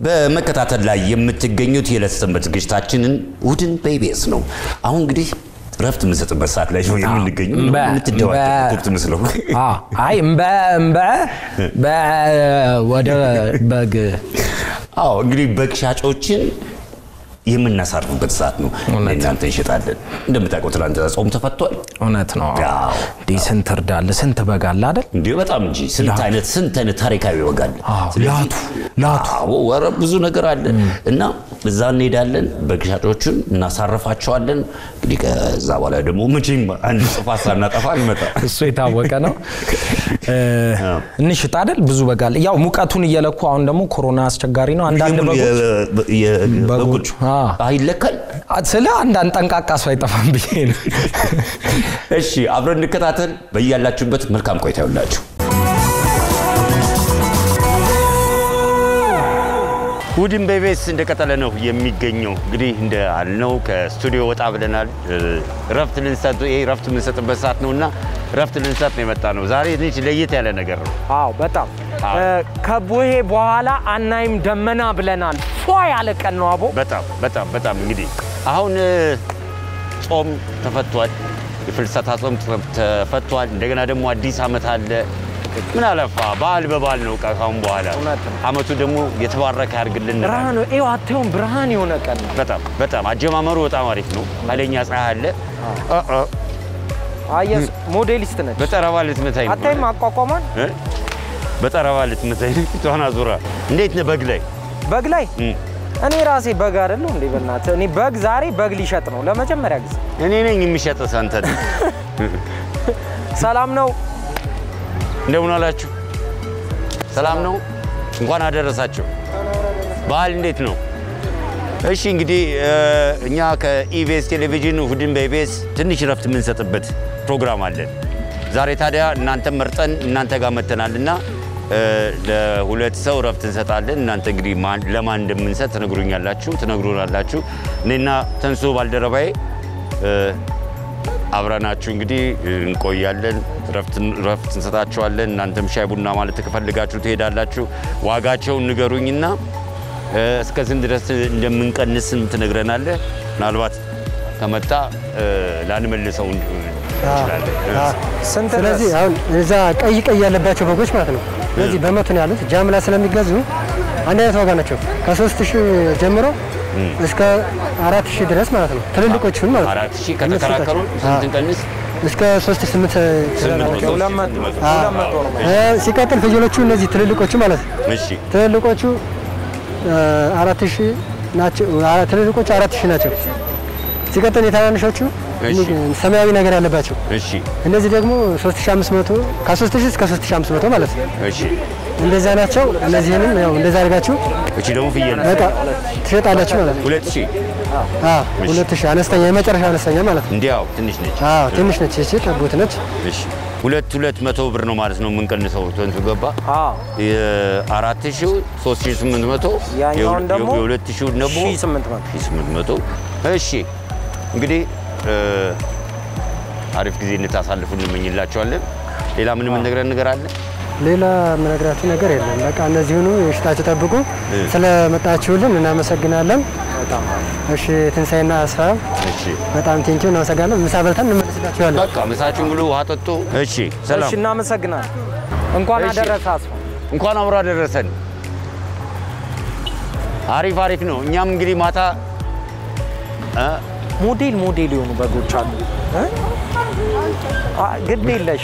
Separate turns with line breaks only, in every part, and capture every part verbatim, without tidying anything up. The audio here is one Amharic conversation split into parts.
በመከታተል ላይ የምትገኙት የዕለት ሰንበት ዝግጅታችንን እሑድን በኢቢኤስ ነው። አሁን እንግዲህ ረፍት የምንሰጥበት ሰዓት ላይ ነው የምንገኘው። የምትደዋወቁት መስለው
አዎ አይ እምበ እምበ ወደ በግ
አዎ እንግዲህ በግ ሻጮችን የምናሳርፍበት ሰዓት ነው። እናንተ እንሸጣለን እንደምታውቁት ትላንት ጾም ተፈቷል።
እውነት ነው። ዲሰንት እርዳለ ስንት በግ አለ አይደል
እንዴ? በጣም እንጂ ስንት አይነት ስንት አይነት ታሪካዊ ወግ አለ።
ላቱ ላቱ
አዎ ወረ ብዙ ነገር አለ እና እዛ እንሄዳለን በግ ሻጮችን እናሳርፋቸዋለን። እንግዲህ ከዛ በኋላ ደግሞ መቼም አንድ ጽፋሳ እናጠፋ እንመጣ
እሱ የታወቀ ነው። እንሽጥ አይደል ብዙ በግ አለ። ያው ሙቀቱን እየለኩ አሁን ደግሞ ኮሮና አስቸጋሪ ነው። አንዳንድ በጎች
በጎች አይለከል
ስለ አንዳንድ ጠንቃቃ ሰው አይጠፋም ብዬ ነው።
እሺ አብረን እንከታተል። በእያላችሁበት መልካም ቆይታ ይሁንላችሁ። እሑድን በኢቢኤስ እንደቀጠለ ነው የሚገኘው። እንግዲህ እንደ አልነው ከስቱዲዮ ወጣ ብለናል። ረፍት ልንሰጥ ይሄ ረፍት የምንሰጥበት ሰዓት ነውና ረፍት ልንሰጥ ነው የመጣ ነው። ዛሬ ልጅ ለየት ያለ ነገር ነው።
አዎ በጣም ከቦሄ በኋላ አናይም ደመና ብለናል። ፏ ያለ ቀን ነው አቦ።
በጣም በጣም በጣም እንግዲህ አሁን ጾም ተፈቷል። የፍልሰታ ጾም ተፈቷል። እንደገና ደግሞ አዲስ አመት አለ። ምን አለፋ በዓል በዓል ነው ካሁን በኋላ አመቱ ደግሞ የተባረከ ያርግልን።
ብርሃን እዩ አትዩም ብርሃን የሆነ ቀን
በጣም በጣም አጀማመሩ በጣም አሪፍ ነው። ኃይለኛ ፀሐይ አለ። አ
አየስ ሞዴሊስት ነች።
በጠረባ ልትመታኝ
አታይም አቋቋሟን
በጠረባ ልትመታኝ ቷና ዙራ እንዴት ነው በግ ላይ
በግ ላይ እኔ ራሴ በግ አይደለም እንዴ በእናትህ እኔ በግ ዛሬ በግ ሊሸጥ ነው ለመጀመሪያ ጊዜ
እኔ ነኝ የሚሸጠው አንተ
ሰላም ነው
እንደምን አላችሁ? ሰላም ነው? እንኳን አደረሳችሁ። በዓል እንዴት ነው? እሺ እንግዲህ እኛ ከኢቢኤስ ቴሌቪዥን እሑድን በኢቢኤስ ትንሽ ረፍት የምንሰጥበት ፕሮግራም አለን። ዛሬ ታዲያ እናንተ መርጠን እናንተ ጋር መተናልና ለሁለት ሰው ረፍት እንሰጣለን። እናንተ እንግዲህ ለማን እንደምንሰጥ ትነግሩኛላችሁ ትነግሩናላችሁ። እኔና ተንሶ ባልደረባዬ አብራናችሁ እንግዲህ እንቆያለን። ረፍት ረፍት እንሰጣችኋለን። እናንተም ሻይ ቡና ማለት ተፈልጋችሁ ትሄዳላችሁ። ዋጋቸውን ንገሩኝና እስከ ስንት ድረስ እንደምንቀንስም ትነግረናለህ። ምናልባት ከመጣ ላንመልሰው እንችላለን።
ስንት
ስለዚህ አሁን እዛ ቀይ ቀይ ያለባቸው በጎች ማለት ነው። ስለዚህ በመቶ ነው ያሉት ጃምላ ስለሚገዙ አንድ አይነት ዋጋ ናቸው። ከሶስት ሺህ ጀምሮ እስከ አራት ሺህ ድረስ ማለት ነው። ትልልቆቹን ማለት ነው።
አራት ሺህ ከተከራከሩ ስንት እንቀንስ?
እስከ ሶስት ሺህ ስምንት ሲቀጥል ፍየሎቹ እነዚህ ትልልቆቹ ማለት ነው።
እሺ
ትልልቆቹ አራት ሺህ ናቸው። ትልልቆቹ አራት ሺህ ናቸው። ሲቀጥል የታናንሾቹ ሰማያዊ ነገር ያለባቸው
እሺ
እነዚህ ደግሞ ሶስት ሺህ አምስት መቶ ከሶስት ሺህ እስከ ሶስት ሺህ አምስት መቶ ማለት ነው።
እሺ
እንደዛ ናቸው። እነዚህንም ያው እንደዛ አድርጋችሁ
እቺ ደግሞ ፍየል
በቃ ትሸጣላችሁ ማለት ነው።
ሁለት ሺህ
አዎ ሁለት ሺህ አነስተኛ የመጨረሻ አነስተኛ ማለት ነው።
እንዲያው ትንሽ ነች።
አዎ ትንሽ ነች። እሺ ጠቦት ነች።
እሺ ሁለት ሁለት መቶ ብር ነው ማለት ነው የምንቀንሰው። ተንቱ ገባ።
አዎ
የአራት ሺህ ሶስት ሺህ ስምንት መቶ
ያኛውን ደግሞ
የሁለት ሺህ ደግሞ
ሺህ ስምንት መቶ
እሺ እንግዲህ አሪፍ ጊዜ እንታሳልፉ እንመኝላችኋለን። ሌላ ምንም እንደገረን ነገር አለ?
ሌላ ምንነግራችሁ ነገር የለም። በቃ እነዚህኑ እሽታችሁ ጠብቁ። ስለመጣችሁልን እናመሰግናለን። በጣም እሺ ትንሳኤና አስፋው እሺ በጣም ቴንኪው እናመሰግናለን። ምሳ በልተን እንመለስላችኋለን።
በቃ ምሳችሁን ብሉ ውሃ ጠጡ። እሺ ሰላም።
እሺ እናመሰግናለን። እንኳን አደረሰ አስፋው።
እንኳን አብሮ አደረሰን። አሪፍ አሪፍ ነው። እኛም እንግዲህ ማታ
ሞዴል ሞዴል የሆኑ በጎች አሉ እ አ ግድ የለሽ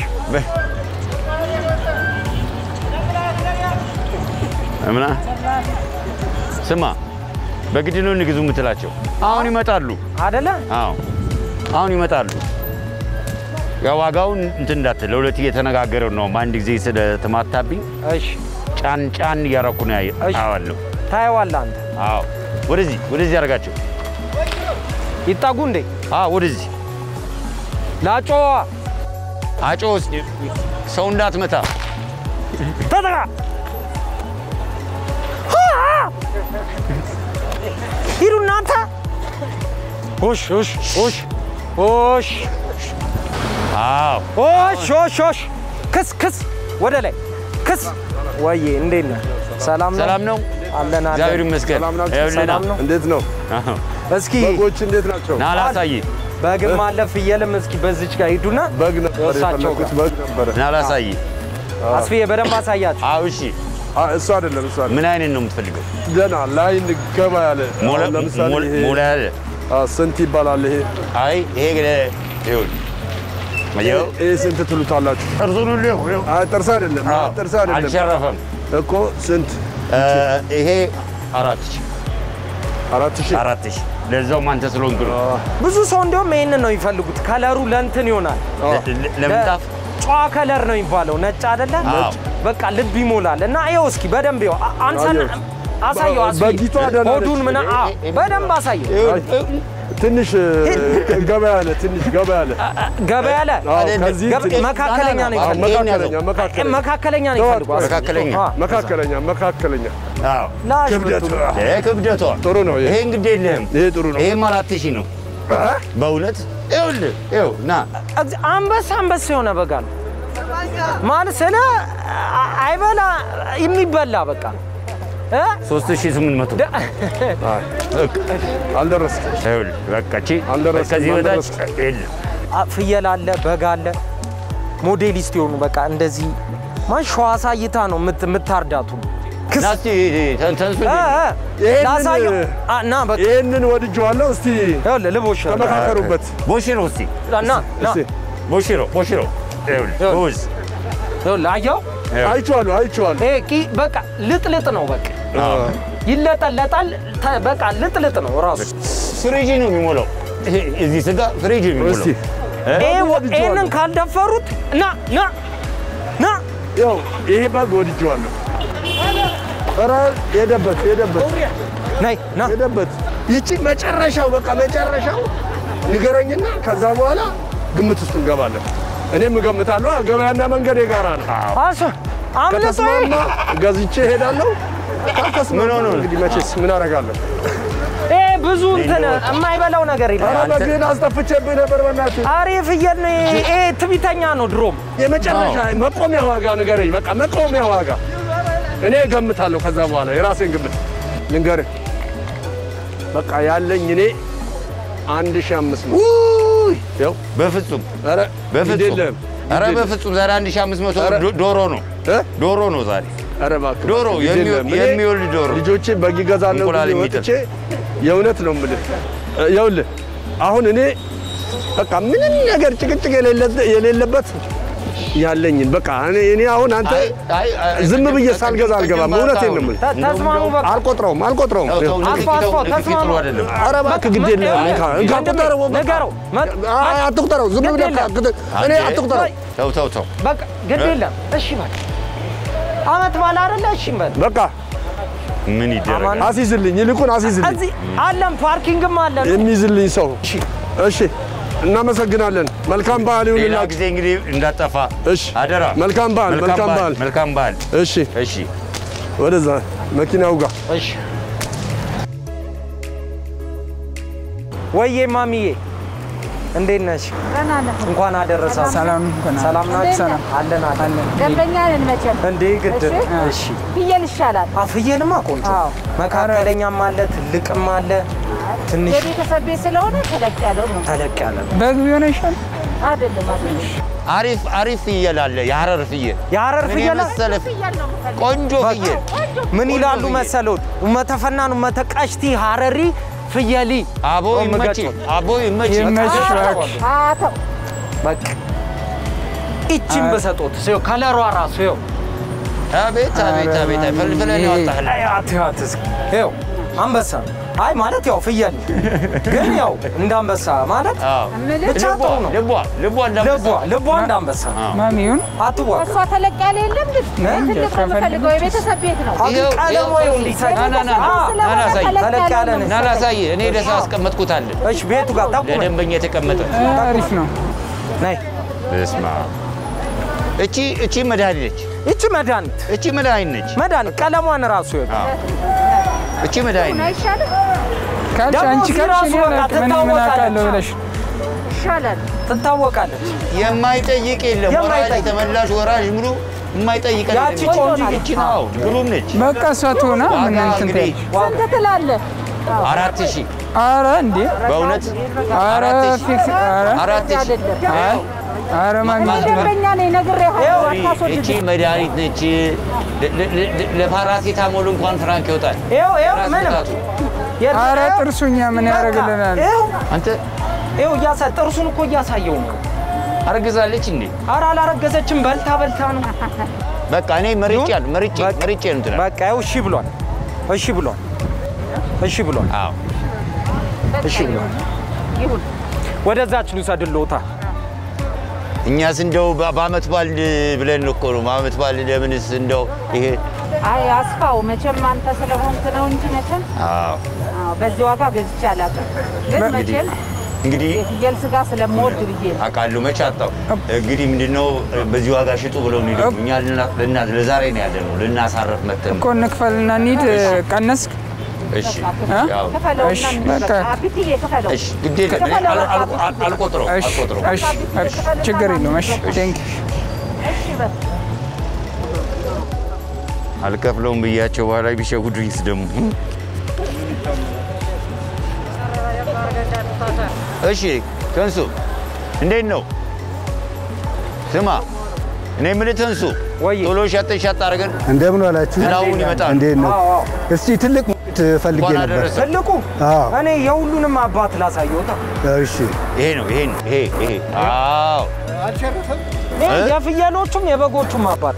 አምና ስማ በግድ ነው ንግዙ የምትላቸው አሁን ይመጣሉ
አይደለ?
አዎ አሁን ይመጣሉ። ያው ዋጋውን እንትን እንዳትል ለሁለት እየተነጋገረው ነው። አንድ ጊዜ ስለተማታብኝ
እሺ
ጫን ጫን እያረኩ ነው ያያዋለሁ።
ታየዋለህ አንተ?
አዎ ወደዚህ ወደዚህ አርጋቸው
ይጣጉ እንዴ?
አዎ ወደዚህ
ላጮ
አጮስ ሰው እንዳትመታ
ተጠራ ሂዱ እናንተ ሆሽ ሆሽ ሆሽ ሆሽ
አዎ
ሆሽ ሆሽ ሆሽ ክስ ክስ ወደ ላይ ክስ ወዬ እንዴት ነህ? ሰላም ነው?
ሰላም ነው?
አለና
እግዚአብሔር ይመስገን
ሰላም ነው እንዴት ነው
እስኪ
በጎች እንዴት ናቸው
ናላሳይ
በግም አለ ፍየልም እስኪ በዚች ጋር ሂዱና
በግ ነበር የፈለኩት በግ ነበር
ናላሳይ
አስፊ በደንብ አሳያችሁ
አው እሺ
እሱ አይደለም እሱ አይደለም
ምን አይነት ነው የምትፈልገው
ደና ላይ ንገባ ያለ
ለምሳሌ ሞላ ያለ
ስንት ይባላል ይሄ
አይ ይሄ ይሁን ማየው
ይሄ ስንት ትሉታላችሁ
ጥርሱን ነው
አይ ጥርስ አይደለም ጥርስ አይደለም
አልሸረፈም
እኮ ስንት
ይሄ አራት ሺህ
አራት ሺህ
አራት ሺህ ለዛው ማንተ ስለሆንክ ነው
ብዙ ሰው እንደውም ይሄንን ነው ይፈልጉት ከለሩ ለእንትን ይሆናል
ለምጣፍ
ጫዋ ከለር ነው የሚባለው ነጭ አይደለ በቃ ልብ ይሞላል እና ይኸው እስኪ በደንብ ይኸው አንሳና አሳየው አስፊ
በጊቷ ደና
ሆዱን ምን አ በደንብ አሳየው
ትንሽ ገበያ አለ ትንሽ ገበያ አለ
ገበያ አለ መካከለኛ ነው
መካከለኛ መካከለኛ
መካከለኛ ነው ይፈልጉ
መካከለኛ መካከለኛ መካከለኛ
አዎ
ክብደቱ
ክብደቱ
ጥሩ ነው
ይሄ እንግዲህ የለም
ይሄ ጥሩ ነው
ይሄ አራት ሺህ ነው በእውነት ይኸውልህ ይኸው ና
አንበሳ አንበሳ የሆነ በጋ ነው ማለት ስለ አይበላ የሚበላ በቃ
ሶስት ሺህ ስምንት መቶ
አልደረስክ
ይኸውልህ በቃ እቺ
አልደረስክ
ከዚህ በታች የለም
ፍየል አለ በጋ አለ ሞዴሊስት የሆኑ በቃ እንደዚህ ማን ሸዋ ሳይታ ነው የምታርዳቱ
ናስቲ ተንተንሱ
ላሳዩ ና በቃ
ይሄንን ወድጄዋለሁ እስቲ
ይኸውልህ ልቦሽ
ተመካከሩበት
ቦሽሮ እስቲ
ና ና
ቦሽሮ ቦሽሮ ይኸውልህ ቦዝ
ይኸውልህ አየው
አይቼዋለሁ አይቼዋለሁ
ይሄ ቂ በቃ ልጥልጥ ነው በቃ ይለጠለጣል በቃ ልጥልጥ ነው ራሱ
ፍሪጅ ነው የሚሞላው እዚህ ስጋ ፍሪጅ ነው የሚሞላው
ይሄንን ካልደፈሩት ና ና ና
ያው ይሄ ባግ ወድጄዋለሁ ኧረ ሄደበት ሄደበት
ነይ ና
ሄደበት ይቺ መጨረሻው በቃ መጨረሻው ንገረኝና ከዛ በኋላ ግምት ውስጥ እንገባለን እኔም እገምታለሁ ገበያና መንገድ የጋራ ነው
አሰ አምልጦኝ
ገዝቼ ሄዳለሁ ምን ሆነ እንግዲህ መቼስ ምን አደርጋለሁ
እ ብዙ እንትን የማይበላው ነገር ይላል
ኧረ በግን አስጠፍቼብህ ነበር በእናትህ
ኧረ ፍየል ነው ይሄ ትቢተኛ ነው ድሮም
የመጨረሻ መቆሚያ ዋጋ ንገረኝ በቃ መቆሚያ ዋጋ እኔ እገምታለሁ ከዛ በኋላ የራሴን ግምት ልንገርህ በቃ ያለኝ እኔ አንድ ሺህ አምስት መቶ ያው
በፍጹም
ኧረ
በፍጹም ኧረ በፍጹም ዛሬ አንድ ሺህ አምስት መቶ ዶሮ ነው ዶሮ ነው ዛሬ
ኧረ እባክህ
ዶሮ የሚወልድ ዶሮ
ልጆቼ በግ ይገዛለሁ ወጥቼ የእውነት ነው የምልህ ይኸውልህ አሁን እኔ በቃ ምንም ነገር ጭቅጭቅ የሌለበት ያለኝን በቃ እኔ አሁን አንተ ዝም ብዬ ሳልገዛ አልገባም እውነቴን ነው የምልህ
ተስማሙ በቃ
አልቆጥረውም አልቆጥረውም
አልፎ አልፎ ተስማሙ
ኧረ እባክህ ግድ የለም እንካ ቁጠረው
ንገረው
አትቁጠረው ዝም ብለህ እኔ አትቁጠረው
ተው ተው ተው
በቃ ግድ የለም እሺ በቃ አመት ባለ አይደለ እሺ
በቃ
ምን ይደረጋል
አሲዝልኝ ይልቁን አሲዝልኝ
እዚህ አለም ፓርኪንግም አለ
የሚይዝልኝ ሰው እሺ እናመሰግናለን መልካም በዓል ይሁንላችሁ
ሌላ ጊዜ እንግዲህ እንዳጠፋ
እሺ
አደራ
መልካም በዓል መልካም በዓል
መልካም በዓል
እሺ
እሺ
ወደዛ መኪናው ጋር
እሺ ወይዬ ማሚዬ እንዴት ነሽ እንኳን አደረሳችሁ
ሰላም
ሰላም ናችሁ ሰላም አለን አለን
ደንበኛ ነን መቼም
እንዴ ግድ እሺ
ፍየል ይሻላል
ፍየልማ ቆንጆ መካከለኛም አለ ትልቅም አለ ትንሽ
የቤተሰብ ቤት ስለሆነ ተለቅ ያለው ነው
ተለቅ ያለ
በግ ቢሆን ይሻል አይደለም
አሪፍ አሪፍ ፍየል አለ የሐረር ፍየል
የሐረር ፍየል
ቆንጆ ፍየል
ምን ይላሉ መሰሎት ኡመተፈናን ኡመተቀሽቲ ሐረሪ ፍየሊ
አቦ ይመች አቦ ይመች
ይመች አቶ
በቃ እቺም በሰጦት ሰው ከለሯ ራሱ ይው
አቤት አቤት አቤት ፈልፈለን ያወጣል
አትያትስ ይው አንበሳ አይ ማለት ያው ፍየል ግን ያው እንዳንበሳ ማለት ብቻ ጥሩ ነው
ልቧ ልቧ እንዳንበሳ
ልቧ እንዳንበሳ
ማሚውን
አትዋ
እሷ ተለቅ ያለ የለም ግን ትልቅ ፈልገው የቤተሰብ ቤት ነው
ቀለሙ ይው እንዲሳይ
ና ና ና ና ሳይ
ተለቅ ያለ ነው
ና ና ሳይ እኔ ለሳ አስቀመጥኩት አለ
እሺ ቤቱ ጋር ታቁ
ለደንበኛ የተቀመጠ
አሪፍ ነው
ነይ
እስማ እቺ እቺ መድኃኒት
እቺ መድኃኒት
እቺ መድኃኒት ነች
መድኃኒት ቀለሟን ራሱ ይው
እቺ መድኃኒት ነች
ካልሽ አንቺ ካልሽ ምን ምን አቃለው ብለሽ
ይሻላል ትታወቃለች
የማይጠይቅ የለም ወራጅ ተመላሽ ወራጅ ሙሉ የማይጠይቀን
ያቺ ቆንጆ
እቺ ነው ግሩም ነች
በቃ ሰቱና ምን እንትን
ስንት ትላለህ?
አራት ሺህ
ኧረ እንዴ
በእውነት
ኧረ ፊክስ ኧረ
አራት ሺህ
አይ ኧረ ማግኘት
ደንበኛ ነኝ ነግሬሃለሁ። አታስወድድ።
እቺ መድኃኒት ነች ለፓራሲታሞል እንኳን ፍራንክ ይወጣል
ይኸው ይኸው ምንም
ኧረ ጥርሱኛ ምን ያደርግልናል
አንተ
ይኸው እያሳ ጥርሱን እኮ እያሳየው ነው
አረግዛለች እንዴ
ኧረ አላረገዘችም በልታ በልታ ነው
በቃ እኔ መርጬያለሁ መርጬ መርጬ ነው እንትና
በቃ ይኸው እሺ ብሏል እሺ ብሏል እሺ ብሏል
አዎ
እሺ ብሏል
ይሁን
ወደዛች ልውሰድልዎታ
እኛስ እንደው በአመት በዓል ብለን እኮ ነው በአመት በዓል ለምንስ እንደው ይሄ
አይ አስፋው መቼም አንተ ስለሆንክ ነው እንጂ መቼም
አዎ
አዎ በዚህ ዋጋ ገዝቼ አላውቅም ግን መቼም
እንግዲህ
የፍየል ስጋ ስለምወድ ብዬ
አቃሉ መቻጣው እንግዲህ ምንድነው በዚህ ዋጋ ሽጡ ብለው ነው ይደው እኛ ለና ለዛሬ ነው ያለነው ልናሳረፍ መተን
እኮ እንክፈልና እንሂድ ቀነስክ
እሺ ያው
እሺ በቃ
አብትዬ ከፈለው
እሺ ግዴታ አልቆጥረው አልቆጥረው
እሺ ችግር የለውም እሺ ቴንክ
እሺ በቃ
አልከፍለውም ብያቸው በኋላ ቢሸጉዱኝስ ደግሞ እሺ ተንሱ እንዴት ነው ስማ እኔ ምን ተንሱ ቶሎ ሻጥ ሻጥ አርገን
እንደምን ዋላችሁ
አሁን ይመጣል
እንዴት ነው እስቲ ትልቅ ፈልጌ ነበር
ትልቁ እኔ የሁሉንም አባት ላሳየውታ
እሺ
ይሄ ነው ይሄ ይሄ ይሄ አዎ
አልሸረፈም የፍየሎቹም የበጎቹም አባት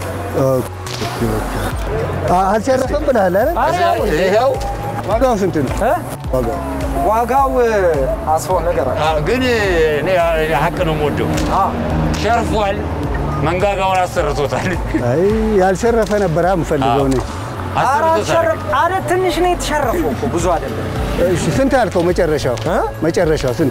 አልሸረፈም ብለሃል አይደል
ይሄው
ዋጋው ስንት ነው ዋጋው
ዋጋው አስፈው ነገር
አለ ግን እኔ ሀቅ ነው የምወደው ሸርፏል መንጋጋውን አሰርቶታል
አይ ያልሸረፈ ነበር የምፈልገው ነው
አራሸር አረ ትንሽ ነው የተሸረፈው እኮ ብዙ አይደለም
እሺ ስንት አልከው መጨረሻው መጨረሻው ስንት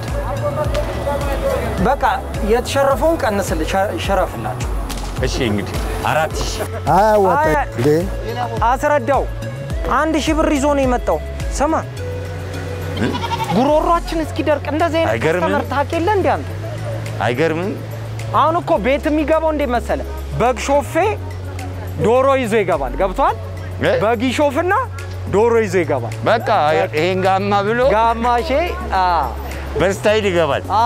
በቃ የተሸረፈውን ቀንስልኝ ሸረፍላችሁ
እሺ እንግዲህ አራት ሺህ
አዋጣ እንዴ
አስረዳው አንድ ሺህ ብር ይዞ ነው የመጣው ስማ ጉሮሯችን እስኪደርቅ እንደዚህ አይነት ከስተመር ታውቂለ እንዴ አንተ
አይገርምም
አሁን እኮ ቤት የሚገባው እንዴ መሰለ በግ ሾፌ ዶሮ ይዞ ይገባል ገብቷል በግ ይሾፍና ዶሮ ይዞ ይገባል
በቃ ይሄን ጋማ ብሎ
ጋማሼ አ
በስታይል ይገባል
አ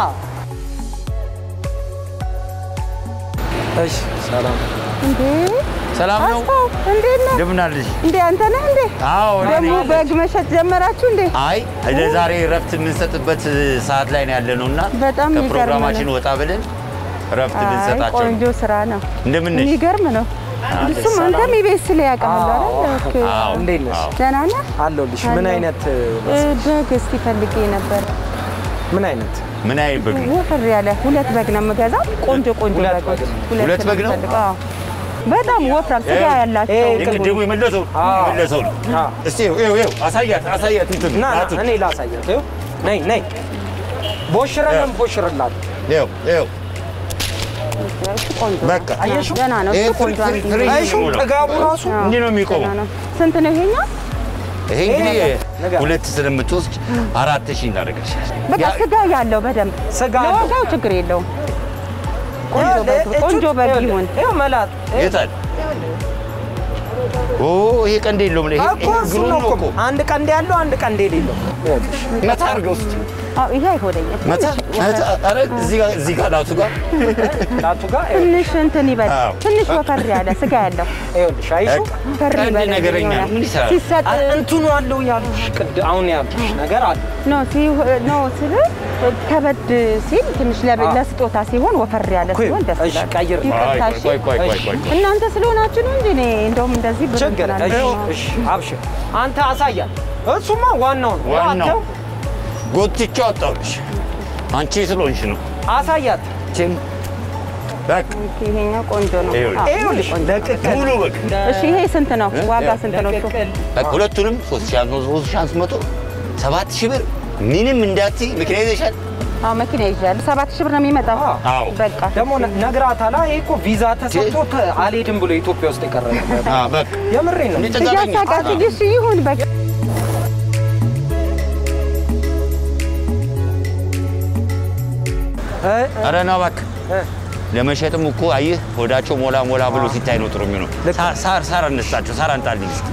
እሺ ሰላም
እንዴ
ሰላም ነው
እንዴት ነው
እንደምን አለሽ
እንዴ አንተ ነህ እንዴ
አዎ
ደግሞ በግ መሸጥ ጀመራችሁ እንዴ
አይ ለዛሬ ረፍት የምንሰጥበት ሰዓት ላይ ነው ያለነውና
በጣም
ከፕሮግራማችን ወጣ ብለን ረፍት ልንሰጣቸው
ቆንጆ ስራ ነው
እንደምን ነሽ
የሚገርም ነው እሱም አንተም ኢቢኤስ ላይ ያቀመጣ አይደል ኦኬ
አዎ
እንዴት ነሽ
ደህና ነህ
አለሁልሽ ምን አይነት
በግ እስቲ ፈልጌ ነበር
ምን አይነት
ምን አይነት በግ
ወፍር ያለ ሁለት በግ ነው የምገዛው ቆንጆ ቆንጆ በግ
ሁለት በግ ነው
አዎ በጣም ወፍራም ስጋ ያላቸው
ቅድሙ የመለሰው የመለሰው እስቲ ይኸው ይኸው አሳያት አሳያት እንትን
ና እኔ ላሳያት ይኸው ነይ ነይ ቦሽረንም ቦሽርላት
ይኸው ይኸው
ቆንጆ
በቃ
አየሽው ደህና ነው እሱ ቆንጆ አንዴ
አይሹ ጥጋቡ ራሱ
እንዲህ ነው የሚቆመው
ስንት ነው ይሄኛው
ይሄ እንግዲህ ሁለት ስለምትወስድ አራት ሺህ እንዳደረገች
በቃ ስጋ ያለው በደንብ
ስጋ
ለዋጋው ችግር የለውም ቆንጆ በግ ይሁን
ይኸው መላት
የታል ኦ ይሄ ቀንድ የለውም ይሄ ግሩ ነው እኮ
አንድ ቀንድ ያለው አንድ ቀንድ የሌለው
መታ አድርገው እስኪ
አዎ ይሄ አይሆነኝም
መታ ኧረ እዚህ ጋር እዚህ ጋር ላቱ ጋር
ላቱ ጋር
ትንሽ እንትን ይበል ትንሽ ወፈር ያለ ስጋ ያለው
ይኸውልሽ አይሹ
ወፈር ይበል
ነገረኛ ምን ይሰራል
ሲሰጥ
እንትኑ አለው ያሉሽ ቅድ አሁን ያሉሽ ነገር አለ
ኖ ሲ ኖ ሲል ከበድ ሲል ትንሽ ለስጦታ ሲሆን ወፈር ያለ ሲሆን ደስ ይላል
ቀይር
ቆይ ቆይ ቆይ ቆይ
እናንተ ስለሆናችሁ ነው እንጂ እኔ እንደውም እንደዚህ ብር
ችግር እሺ አብሽር አንተ አሳያት እሱማ ዋናው ነው
ዋናው ጎትቼው አጣሁልሽ አንቺ ስለሆንሽ ነው
አሳያት
ቺም በቃ
ይሄኛው ቆንጆ ነው
ይኸውልሽ ለቅቅ
ሙሉ በግ
እሺ ይሄ ስንት ነው ዋጋ ስንት ነው እሱ
ሁለቱንም ሶስት ሺህ አምስት መቶ ሰባት ሺህ ብር ምንም እንዳትይ መኪና ይዘሻል
አዎ መኪና ይዣል ሰባት ሺህ ብር ነው የሚመጣው
አዎ
በቃ
ደግሞ ነግራታላ ይሄ እኮ ቪዛ ተሰጥቶት አልሄድም ብሎ ኢትዮጵያ ውስጥ የቀረ
አዎ በቃ
የምሬን ነው
እያሳቃት እሺ ይሁን በቃ
ኧረ ና እባክህ ለመሸጥም እኮ አይህ ሆዳቸው ሞላ ሞላ ብሎ ሲታይ ነው ጥሩ የሚሆነው። ሳር ሳር አነሳቸው ሳር አንጣልኝ እስኪ።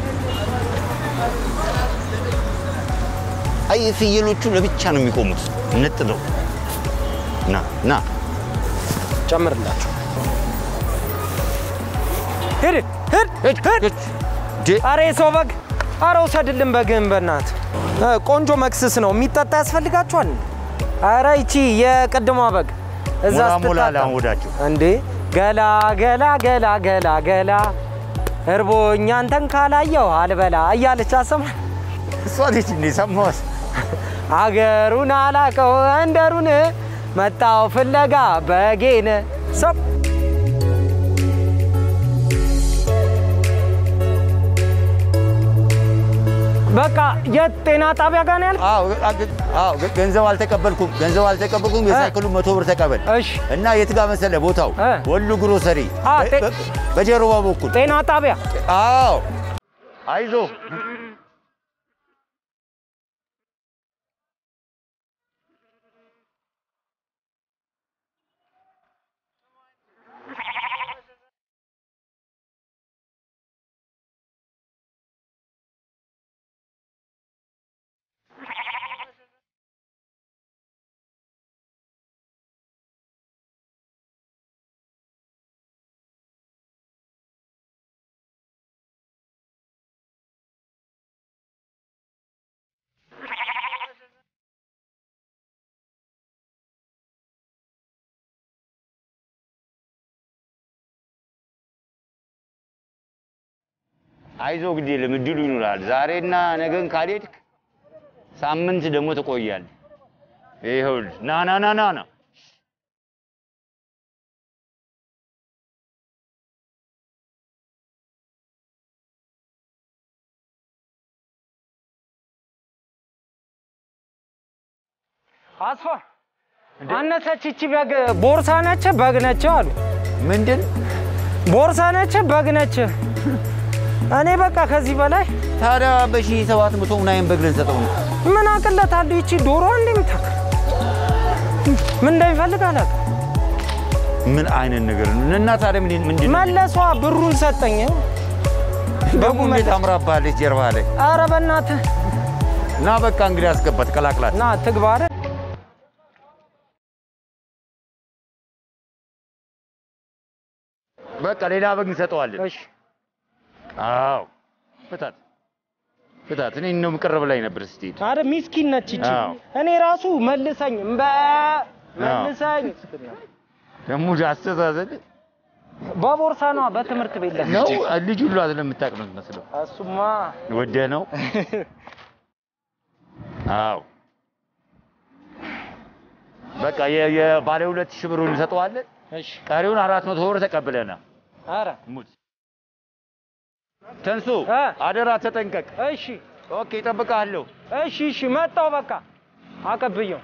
አይ ፍየሎቹ ለብቻ ነው የሚቆሙት ነጥለው። ና ና
ጨምርላችሁ። ሄድ ሄድ ሄድ አሬ ሰው በግ አረ ውሰድልን በግን በእናት ቆንጆ መክስስ ነው የሚጠጣ ያስፈልጋችኋል። አረ ይቺ የቅድሟ በግ እዛ
ሞላ ላውዳችሁ
እንዴ ገላ ገላ ገላ ገላ ገላ እርቦኛ አንተን ካላየው አልበላ እያለች አሰማ
እሷ ልጅ እንዴ ሰማሁት።
አገሩን አላቀው እንደሩን መጣው ፍለጋ በጌነ ሰብ በቃ የጤና ጣቢያ ጋር ነው ያልኩት።
አዎ አዎ ገንዘብ አልተቀበልኩም ገንዘብ አልተቀበልኩም የሳይክሉ መቶ ብር ተቀበል።
እሺ
እና የት ጋር መሰለ ቦታው ወሉ ግሮሰሪ በጀርባ በኩል
ጤና ጣቢያ።
አዎ አይዞ አይዞ ግዴ ለምድሉ ይኖራል። ዛሬና ነገን ካልሄድክ ሳምንት ደግሞ ትቆያለህ። ይሄው ና ና ና ና ና
አስፋ አነሰች እቺ በግ ቦርሳ ነች በግ ነች አሉ።
ምንድን
ቦርሳ ነች በግ ነች? እኔ በቃ ከዚህ በላይ
ታዲያ በሺህ ሰባት መቶ ምናምን በግ ልንሰጠው ነው።
ምን አቅለታለሁ ይቺ ዶሮ እንደምታክ ምን እንደሚፈልግ አላውቅም።
ምን አይነት ነገር ነው? እና ታዲያ ምን ምንድን ነው
መለሷ ብሩን ሰጠኝ።
በጉ እንዴት አምራባለች ጀርባ ላይ።
ኧረ በእናትህ
ና በቃ እንግዲህ አስገባት ቀላቅላት
ና ትግባ አይደል
በቃ ሌላ በግ እንሰጠዋለን።
እሺ
አዎ ፍታት ፍታት እኔ ነው መቀረብ ላይ ነበር ስትሄድ።
አረ ሚስኪን ነች እቺ። እኔ ራሱ መልሰኝ እምባ መልሰኝ
ደሞ አስተዛዘል
በቦርሳ ነው በትምህርት ቤት ላይ
ነው ልጅ ሁሉ አይደለም የምታውቅ ነው መስለው።
እሱማ
ወደ ነው አዎ በቃ የባለ ሁለት ሺህ ብሩን እንሰጠዋለን። እሺ ቀሪውን አራት መቶ ብር ተቀበለና
አረ
ሙት ተንሱ አደራ ተጠንቀቅ።
እሺ
ኦኬ እጠብቅሃለሁ።
እሺ እሺ መጣሁ በቃ አቀብየው።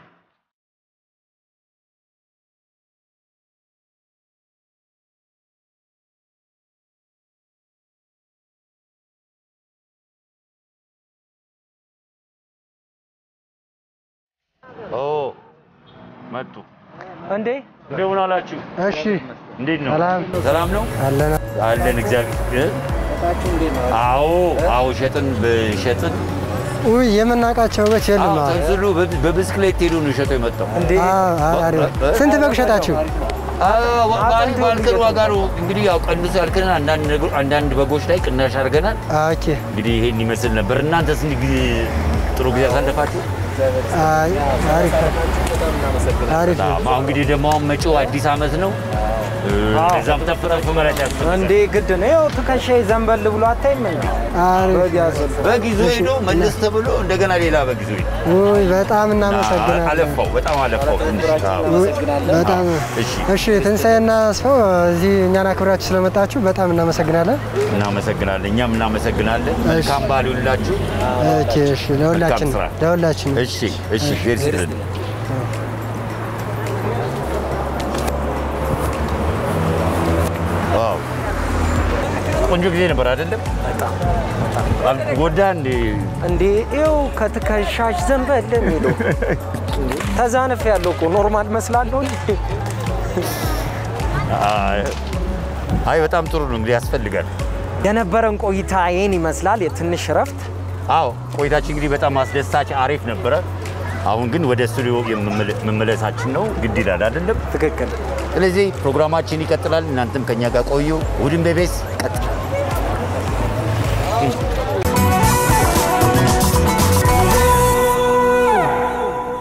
ኦ መጡ
እንዴ
እንደምን አላችሁ?
እሺ
እንዴት ነው?
ሰላም
ሰላም ነው
አለና
አለን እግዚአብሔር። አዎ አዎ ሸጥን በሸጥን
ውይ የምናውቃቸው በች የለም።
አዎ ተንስሉ በብስክሌት ሄዶ ነው ሸጠው የመጣው።
አዎ ስንት በግ ሸጣችሁ?
አዎ ባልከን ዋጋ ነው እንግዲህ ያው ቀንስ ያልከን አንዳንድ አንዳንድ በጎች ላይ ቅናሽ አድርገናል።
ኦኬ
እንግዲህ ይሄን ይመስል ነበር። እናንተስ እንግዲህ ጥሩ ጊዜ አሳለፋችሁ?
አይ አሪፍ አሪፍ።
አዎ እንግዲህ ደግሞ መጪው አዲስ ዓመት ነው። እዛም ተፈረፈ ማለት ያስፈልጋል
እንዴ ግድ ነው። ያው ትከሻዬ ዘንበል ብሎ አታይም እንዴ?
አሪፍ
በጊዜ ሄዶ መለስ ተብሎ እንደገና ሌላ በጊዜ
ውይ በጣም እናመሰግናለን።
አለፈው በጣም አለፈው
በጣም እሺ እሺ ትንሳኤና አስፋው እዚህ እኛን አክብራችሁ ስለመጣችሁ በጣም እናመሰግናለን።
እናመሰግናለን እኛም እናመሰግናለን። መልካም በዓል ይሁንላችሁ።
ኦኬ እሺ ለሁላችን ለሁላችን
እሺ እሺ ጌርስ ቆንጆ ጊዜ ነበር አይደለም? በጣም በጣም ጎዳ እንዴ
እንዴ ይኸው ከትከሻሽ ዘንበል የሚለው ተዛነፍ ያለው እኮ ኖርማል መስላለሁ እንዴ
አይ በጣም ጥሩ ነው እንግዲህ ያስፈልጋል
የነበረን ቆይታ ይሄን ይመስላል የትንሽ ረፍት
አዎ ቆይታችን እንግዲህ በጣም አስደሳች አሪፍ ነበረ አሁን ግን ወደ ስቱዲዮ መመለሳችን ነው ግድ ይላል አይደለም
ትክክል
ስለዚህ ፕሮግራማችን ይቀጥላል እናንተም ከኛ ጋር ቆዩ ውድን ቤቤስ ቀጥላል